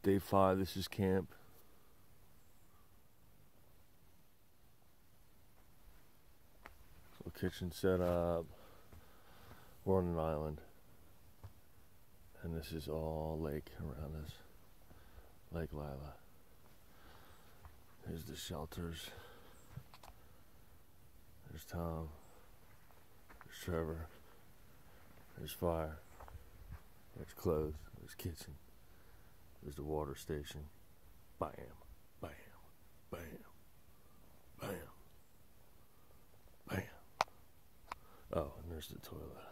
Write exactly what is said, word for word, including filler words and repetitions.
Day five, this is camp. Little kitchen set up. We're on an island. And this is all lake around us. Lake Lila. There's the shelters. There's Tom. There's Trevor. There's fire. There's clothes. There's kitchen. There's the water station. Bam. Bam. Bam. Bam. Bam. Oh, and there's the toilet.